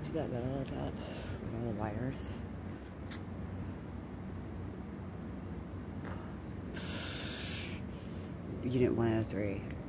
See that metal on top with all the wires? Unit 103.